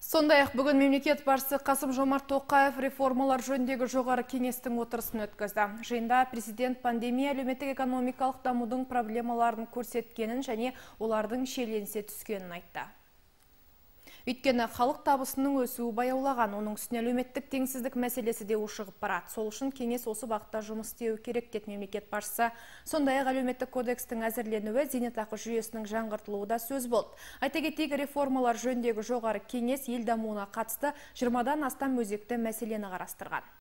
Сондай-ақ бүгін мемлекет басшысы Қасым-Жомарт Тоқаев реформалар жөніндегі жоғары кеңестің отырысын өткізді. Жиында президент пандемия әлеуметтік экономикалық дамудың проблемаларын көрсеткенін және олардың шиеленісе түскенін айтты. Өйткені халық табысының өсуі баяулаған, оның үстіне әлеуметтік теңсіздік мәселесі де ушығып барады. Сол үшін кеңес осы бағытта жұмыс істеуі керек деді мемлекет басшысы. Сондай-ақ әлеуметтік кодекстің әзірленуі, зейнетақы жүйесінің жаңғыртылуы да сөз болды. Айта кетейік, реформалар жөніндегі жоғары кеңес ел дамуына қатысты 20-дан астам өзекті мәселені қарастырған.